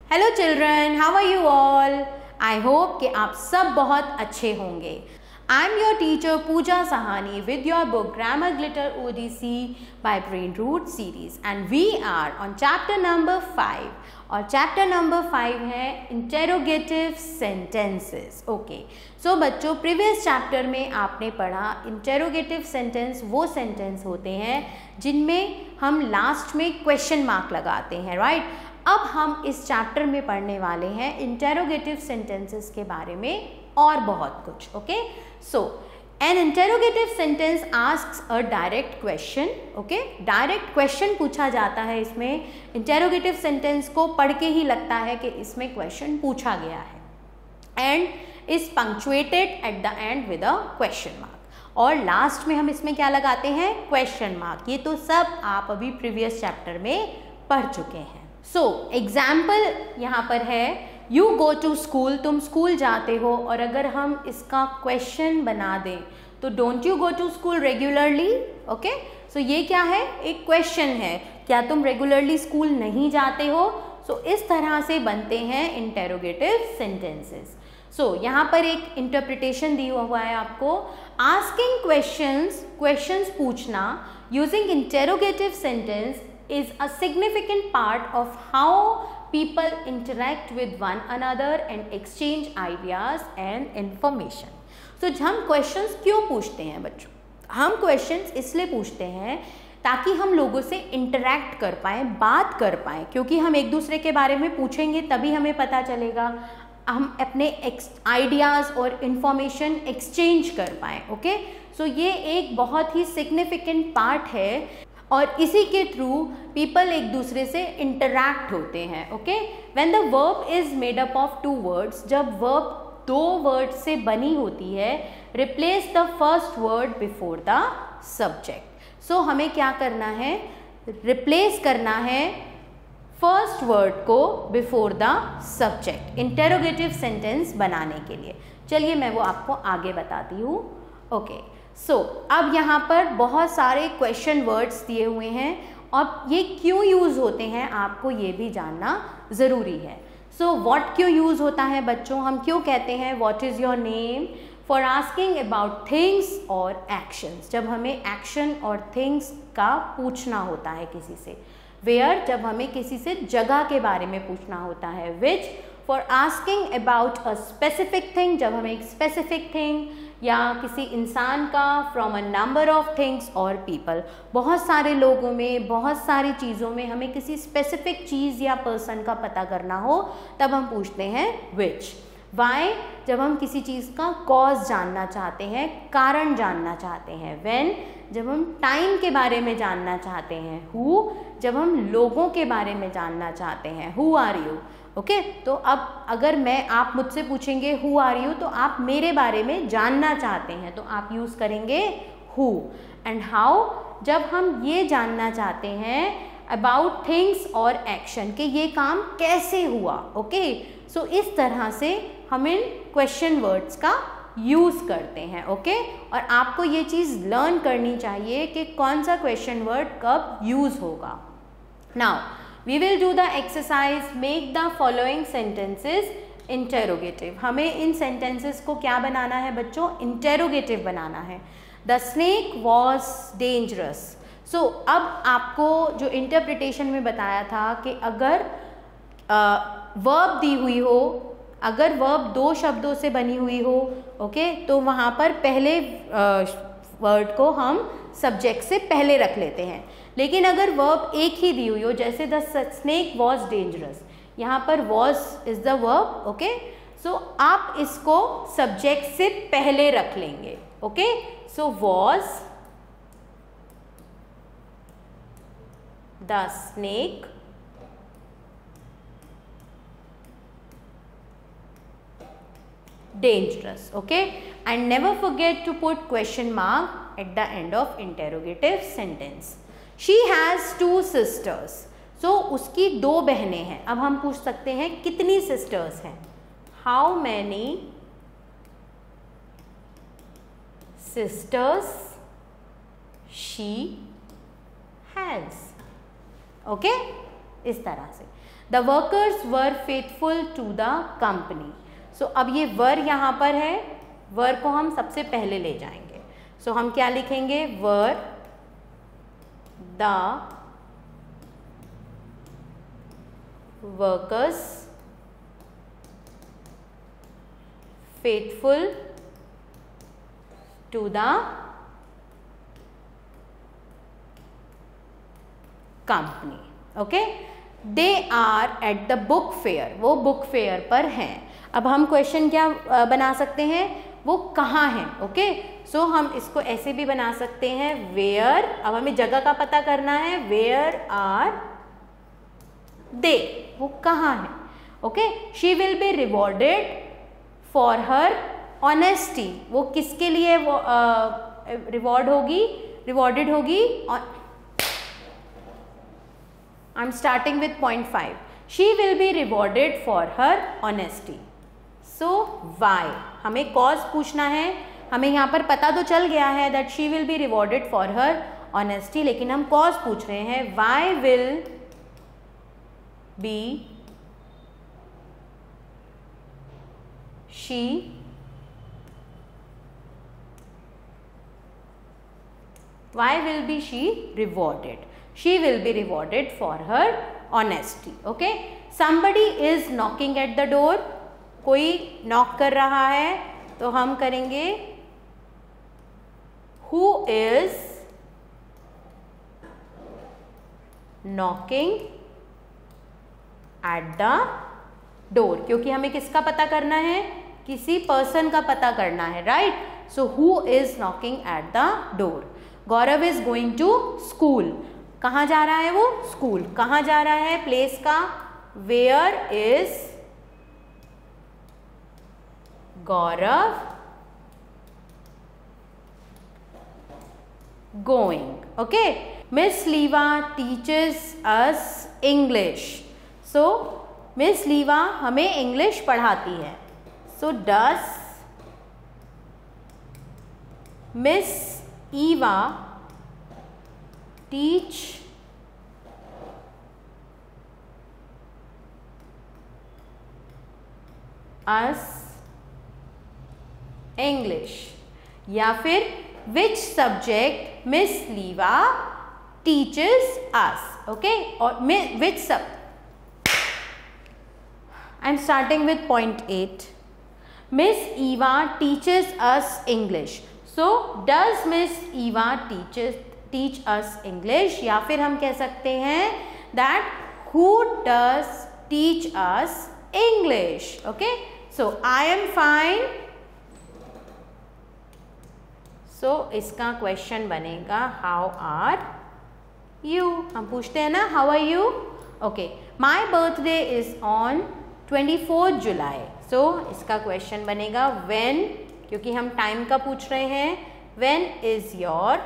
Hello children, how are you all? I hope कि आप सब बहुत अच्छे होंगे। I am your teacher Pooja Sahani with your book Grammar Glitter ODC by Brain Root series and we are on chapter number 5 और chapter number 5 है interrogative sentences। Okay, so बच्चों previous chapter में आपने पढ़ा interrogative sentence वो सेंटेंस होते हैं जिनमें हम लास्ट में क्वेश्चन मार्क लगाते हैं, राइट? अब हम इस चैप्टर में पढ़ने वाले हैं इंटेरोगेटिव सेंटेंसेस के बारे में और बहुत कुछ। Okay, so an interrogative sentence asks a direct question. Okay, direct question पूछा जाता है इसमें। इंटेरोगेटिव सेंटेंस को पढ़ के ही लगता है कि इसमें क्वेश्चन पूछा गया है and is punctuated at the end with a question mark. और लास्ट में हम इसमें क्या लगाते हैं? Question mark. ये तो सब आप अभी प्रीवियस चैप्टर में पढ़ चुके हैं। सो एग्जाम्पल यहाँ पर है, यू गो टू स्कूल, तुम स्कूल जाते हो। और अगर हम इसका क्वेश्चन बना दें तो don't you go to school regularly? Okay, so ये क्या है? एक क्वेश्चन है, क्या तुम रेगुलरली स्कूल नहीं जाते हो? सो इस तरह से बनते हैं इंटेरोगेटिव सेंटेंसेस। सो यहाँ पर एक इंटरप्रिटेशन दिया हुआ है आपको। आस्किंग क्वेश्चंस पूछना using interrogative sentence is a significant part of how people interact with one another and exchange ideas and information. So हम questions क्यों पूछते हैं बच्चों? हम questions इसलिए पूछते हैं ताकि हम लोगों से interact कर पाएँ, बात कर पाएँ, क्योंकि हम एक दूसरे के बारे में पूछेंगे तभी हमें पता चलेगा, हम अपने आइडियाज़ और इंफॉर्मेशन एक्सचेंज कर पाएँ। ओके, सो ये एक बहुत ही सिग्निफिकेंट पार्ट है और इसी के थ्रू पीपल एक दूसरे से इंटरैक्ट होते हैं। Okay, when the verb is made up of two words, जब वर्ब दो वर्ड से बनी होती है, replace the first word before the subject. So हमें क्या करना है? रिप्लेस करना है फर्स्ट वर्ड को before the subject interrogative sentence बनाने के लिए। चलिए मैं वो आपको आगे बताती हूँ। ओके, सो अब यहाँ पर बहुत सारे क्वेश्चन वर्ड्स दिए हुए हैं और ये क्यों यूज़ होते हैं आपको ये भी जानना ज़रूरी है। सो व्हाट क्यों यूज़ होता है बच्चों? हम क्यों कहते हैं what is your name? For asking about things और एक्शंस, जब हमें एक्शन और थिंग्स का पूछना होता है किसी से। वेयर, जब हमें किसी से जगह के बारे में पूछना होता है। Which, for asking about a specific thing, जब हमें एक स्पेसिफिक थिंग या किसी इंसान का, from a number of things और पीपल, बहुत सारे लोगों में, बहुत सारी चीज़ों में हमें किसी स्पेसिफिक चीज़ या पर्सन का पता करना हो तब हम पूछते हैं विच। वाई, जब हम किसी चीज़ का कॉज जानना चाहते हैं, कारण जानना चाहते हैं। व्हेन, जब हम टाइम के बारे में जानना चाहते हैं। हु, जब हम लोगों के बारे में जानना चाहते हैं। Who are you? ओके, तो अब अगर आप मुझसे पूछेंगे हु आर यू, तो आप मेरे बारे में जानना चाहते हैं तो आप यूज़ करेंगे हु। एंड हाउ, जब हम ये जानना चाहते हैं अबाउट थिंग्स और एक्शन के ये काम कैसे हुआ। ओके, सो इस तरह से हम इन क्वेश्चन वर्ड्स का यूज़ करते हैं। ओके, और आपको ये चीज़ लर्न करनी चाहिए कि कौन सा क्वेश्चन वर्ड कब यूज़ होगा। Now we will do the exercise, make the following sentences interrogative। हमें इन sentences को क्या बनाना है बच्चों? interrogative बनाना है। The snake was dangerous। So अब आपको जो interpretation में बताया था कि अगर verb दी हुई हो, अगर verb दो शब्दों से बनी हुई हो, ओके, तो वहाँ पर पहले वर्ड को हम सब्जेक्ट से पहले रख लेते हैं। लेकिन अगर वर्ब एक ही दी हुई हो, जैसे द स्नेक वॉज डेंजरस, यहाँ पर was is the verb. Okay, so आप इसको सब्जेक्ट से पहले रख लेंगे। Okay, so was the snake dangerous. Okay, and never forget to put question mark at the end of interrogative sentence. She has two sisters. So उसकी दो बहनें हैं। अब हम पूछ सकते हैं कितनी sisters हैं? How many sisters she has? Okay, इस तरह से। The workers were faithful to the company. So अब ये वर यहाँ पर है, वर को हम सबसे पहले ले जाएंगे। सो हम क्या लिखेंगे, were the workers faithful to the company. Okay, they are at the book fair, वो बुक फेयर पर हैं। अब हम क्वेश्चन क्या बना सकते हैं, वो कहाँ हैं। ओके, सो हम इसको ऐसे भी बना सकते हैं, वेयर, अब हमें जगह का पता करना है, वेयर आर दे, वो कहाँ हैं। Okay, she will be rewarded for her honesty, वो किसके लिए वो रिवॉर्डेड होगी। I am starting with point 5, she will be rewarded for her honesty. So why, हमें कॉज पूछना है। हमें यहाँ पर पता तो चल गया है that she will be rewarded for her honesty, लेकिन हम कॉज पूछ रहे हैं, why will be she rewarded? She will be rewarded for her honesty. Okay, somebody is knocking at the door, कोई नॉक कर रहा है, तो हम करेंगे who is knocking at the door, क्योंकि हमें किसका पता करना है, किसी पर्सन का पता करना है, right. So who is knocking at the door? Gaurav is going to school, कहाँ जा रहा है वो, स्कूल। कहाँ जा रहा है, प्लेस का, where is Gaurav going. Okay, miss Leeva teaches us English. So miss Leeva हमें इंग्लिश पढ़ाती है। So does miss Eva teach us English, या फिर which subject miss Leeva teaches us. Okay, और विच सब, I am starting with point 8, miss Eva teaches us English. So does miss Eva teach us English, या फिर हम कह सकते हैं that who does teach us English. Okay, so I am fine. So इसका question बनेगा how are you. हम पूछते हैं ना how are you. Okay, my birthday is on 24 July. So इसका क्वेश्चन बनेगा व्हेन, क्योंकि हम टाइम का पूछ रहे हैं, when is your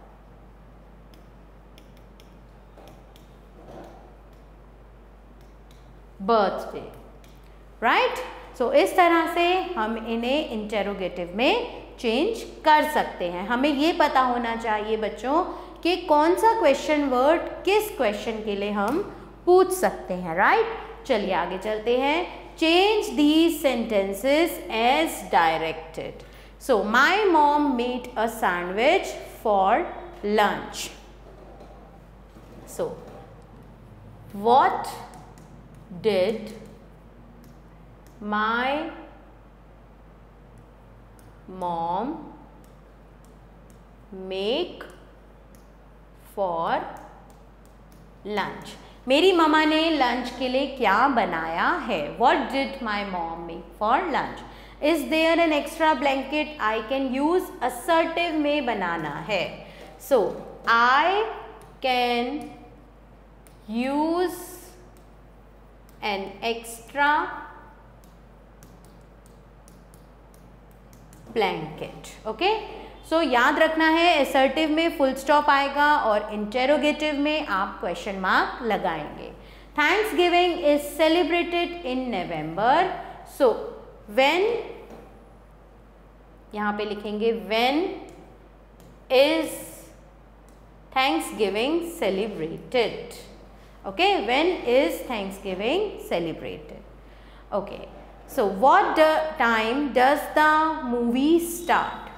birthday, right. So इस तरह से हम इन्हें इंटेरोगेटिव में चेंज कर सकते हैं। हमें ये पता होना चाहिए बच्चों कि कौन सा क्वेश्चन वर्ड किस क्वेश्चन के लिए हम पूछ सकते हैं, राइट। चलिए आगे चलते हैं। Change these sentences as directed. So my mom made a sandwich for lunch. So what did my mom make for lunch. मेरी मम्मा ने लंच के लिए क्या बनाया है। What did my mom make for lunch? Is there an extra blanket? I can use assertive में बनाना है। So I can use an extra blanket. Okay? सो याद रखना है असर्टिव में फुल स्टॉप आएगा और इंटेरोगेटिव में आप क्वेश्चन मार्क लगाएंगे। Thanksgiving is celebrated in November. So when, यहाँ पे लिखेंगे when is Thanksgiving celebrated. Okay, when is Thanksgiving celebrated? Okay, so what time does the movie start?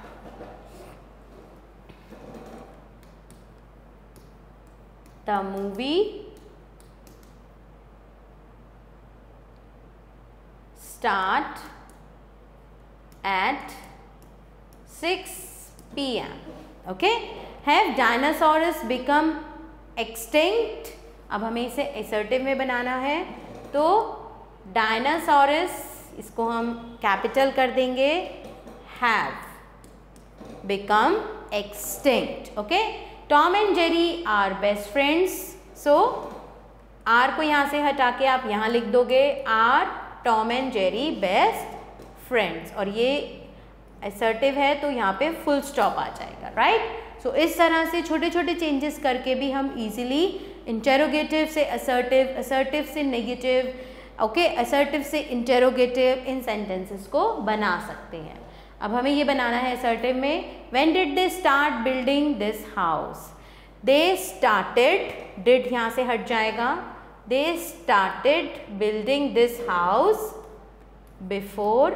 The movie start at 6 p.m. Okay, have dinosaurs become extinct? अब हमें इसे assertive में बनाना है, तो dinosaurs इसको हम कैपिटल कर देंगे, have become extinct. Okay, Tom and Jerry are best friends. So R को यहाँ से हटा के आप यहाँ लिख दोगे are Tom and Jerry best friends, और ये assertive है तो यहाँ पे full stop आ जाएगा, right? So इस तरह से छोटे छोटे चेंजेस करके भी हम easily इंटेरोगेटिव से असर्टिव, असर्टिव से नेगेटिव, ओके, असर्टिव से इंटेरोगेटिव इन सेंटेंसेस को बना सकते हैं. अब हमें ये बनाना है असर्टिव में. When did they start building this house? They started, did यहाँ से हट जाएगा, they started building this house before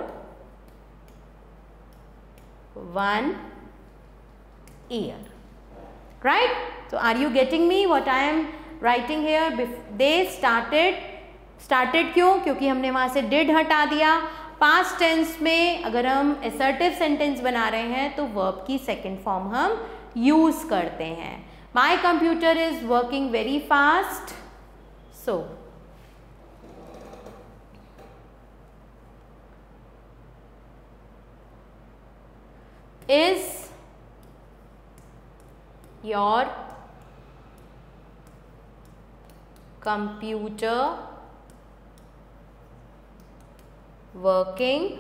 1 year, right? So are you getting me what I am writing here? They started क्यों? क्योंकि हमने वहाँ से did हटा दिया. पास्ट टेंस में अगर हम assertive sentence बना रहे हैं तो verb की second form हम use करते हैं. My computer is working very fast. So is your computer working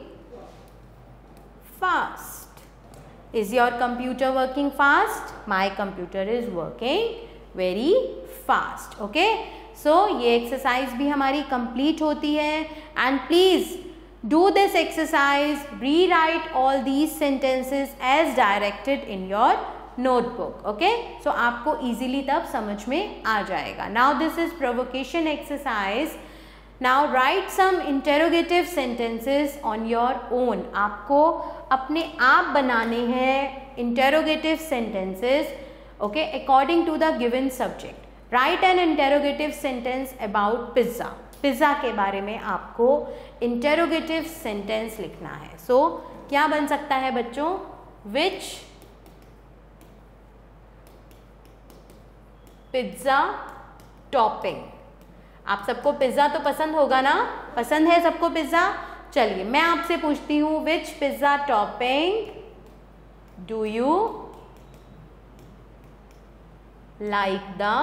fast? Is your computer working fast? My computer is working very fast. Okay, so ये exercise भी हमारी complete होती है. And please do this exercise, rewrite all these sentences as directed in your notebook. Okay, so आपको easily तब समझ में आ जाएगा. Now this is provocation exercise. Now write some interrogative sentences on your own. आपको अपने आप बनाने हैं interrogative sentences. Okay, according to the given subject. Write an interrogative sentence about pizza. Pizza के बारे में आपको interrogative sentence लिखना है. So क्या बन सकता है बच्चों? Which pizza topping? आप सबको पिज़्ज़ा तो पसंद होगा ना? पसंद है सबको पिज़्ज़ा? चलिए मैं आपसे पूछती हूँ, which pizza topping do you like the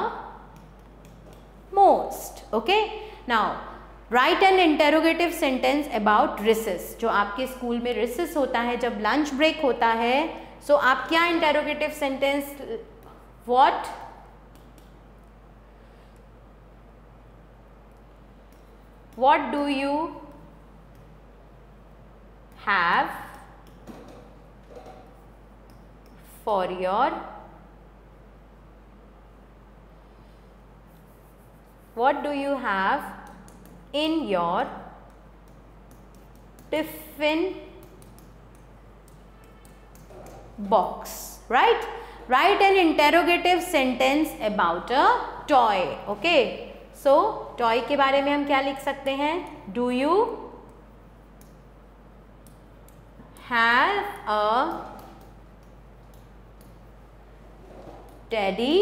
most? Okay, now write an interrogative sentence about recess. जो आपके स्कूल में रिसेस होता है, जब लंच ब्रेक होता है, सो आप क्या interrogative sentence, what do you have for your in your tiffin box? Right? Write an interrogative sentence about a toy. Okay, so toy के बारे में हम क्या लिख सकते हैं? Do you have a teddy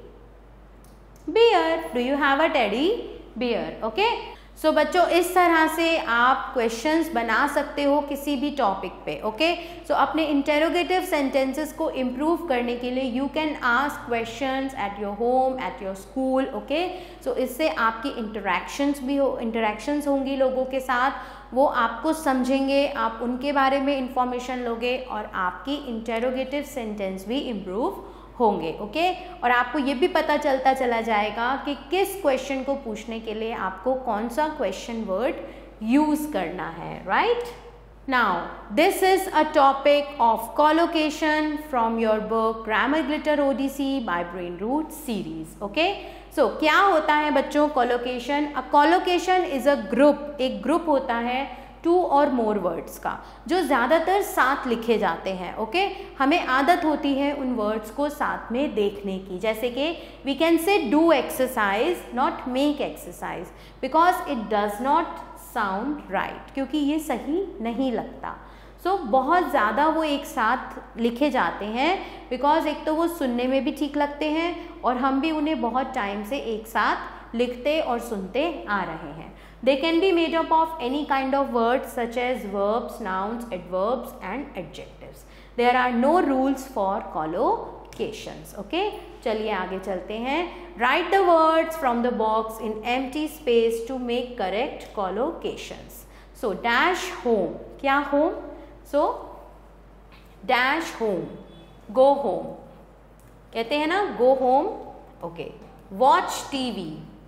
bear? Do you have a teddy bear? Okay, so बच्चों इस तरह से आप क्वेश्चंस बना सकते हो किसी भी टॉपिक पे. ओके, सो अपने इंटेरोगेटिव सेंटेंसेस को इम्प्रूव करने के लिए you can ask questions at your home, at your school. Okay, so इससे आपकी इंटरेक्शंस होंगी लोगों के साथ, वो आपको समझेंगे, आप उनके बारे में इंफॉर्मेशन लोगे और आपकी इंटेरोगेटिव सेंटेंस भी इम्प्रूव होंगे. ओके, और आपको ये भी पता चलता चला जाएगा कि किस क्वेश्चन को पूछने के लिए आपको कौन सा क्वेश्चन वर्ड यूज करना है. Right? Now this is a topic of collocation from your book Grammar Glitter Odyssey by Brain Root Series. Okay, so क्या होता है बच्चों collocation? A collocation is a group, एक ग्रुप होता है 2 और मोर वर्ड्स का जो ज़्यादातर साथ लिखे जाते हैं। ओके, हमें आदत होती है उन वर्ड्स को साथ में देखने की, जैसे कि we can say do exercise not make exercise because it does not sound right, क्योंकि ये सही नहीं लगता। सो बहुत ज़्यादा वो एक साथ लिखे जाते हैं बिकॉज एक तो वो सुनने में भी ठीक लगते हैं और हम भी उन्हें बहुत टाइम से एक साथ लिखते और सुनते आ रहे हैं। They can be made up of any kind of words such as verbs, nouns, adverbs and adjectives. There are no rules for collocations. Okay? चलिए आगे चलते हैं. Write the words from the box in empty space to make correct collocations. So dash home. क्या home? So dash home. Go home. कहते हैं ना go home. Okay. Watch TV.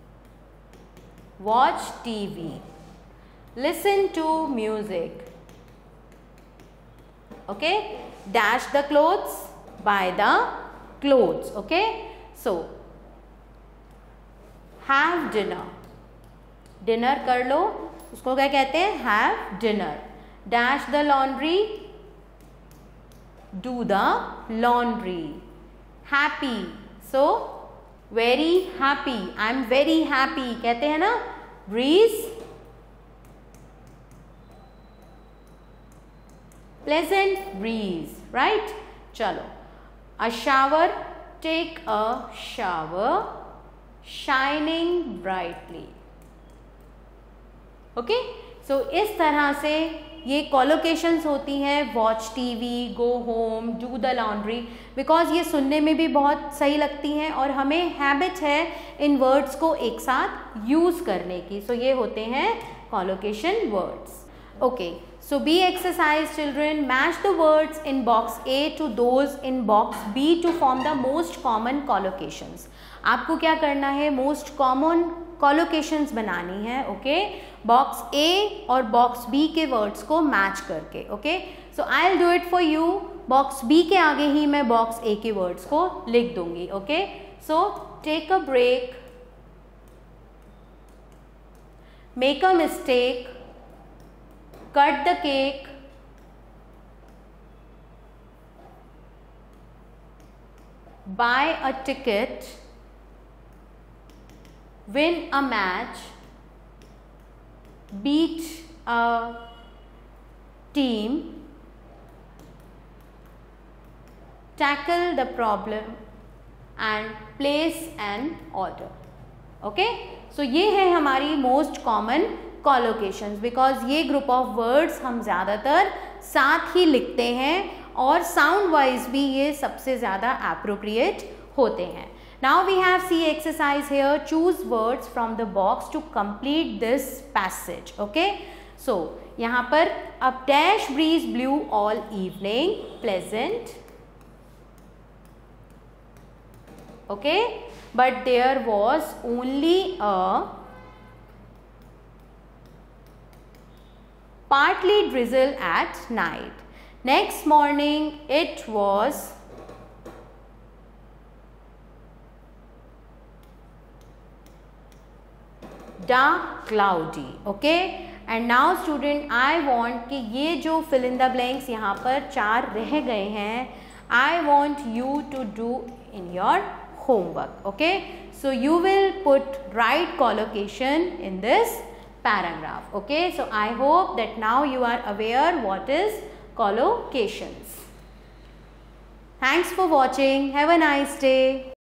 Watch TV. Listen to music. Okay. Dash the clothes. Buy the clothes. Okay. So have dinner. Dinner कर लो, उसको क्या कहते हैं? Have dinner. Dash the laundry. Do the laundry. Happy. So very happy. I am very happy. कहते हैं ना? Breeze. Pleasant breeze. Right? चलो. A shower. Take a shower. Shining brightly. Okay? So इस तरह से ये कॉलोकेशंस होती हैं. Watch TV, go home, do the laundry, because ये सुनने में भी बहुत सही लगती हैं और हमें हैबिट है इन वर्ड्स को एक साथ यूज़ करने की. सो ये होते हैं collocation words. Okay, so B exercise children. Match the words in box A to those in box B to form the most common collocations. आपको क्या करना है? मोस्ट कॉमन कॉलोकेशंस बनानी है. ओके, बॉक्स ए और बॉक्स बी के words को match करके. Okay, so I will do it for you. Box B के आगे ही मैं बॉक्स ए के वर्ड्स को लिख दूंगी. Okay, so take a break, make a mistake, cut the cake, buy a ticket, win a match, beat a team, tackle the problem and place an order. Okay, so ये है हमारी most common collocations because ये group of words हम ज़्यादातर साथ ही लिखते हैं और साउंड वाइज भी ये सबसे ज़्यादा एप्रोप्रिएट होते हैं. Now we have C exercise here. Choose words from the box to complete this passage. Okay. So यहाँ पर a dash breeze blew all evening. Pleasant. Okay. But there was only a partly drizzle at night. Next morning it was dark cloudy. Okay, and now student I want कि ये जो fill in the blanks यहाँ पर 4 रह गए हैं, I want you to do in your homework. Okay, so you will put right collocation in this paragraph. Okay, so I hope that now you are aware what is collocations. Thanks for watching. Have a nice day.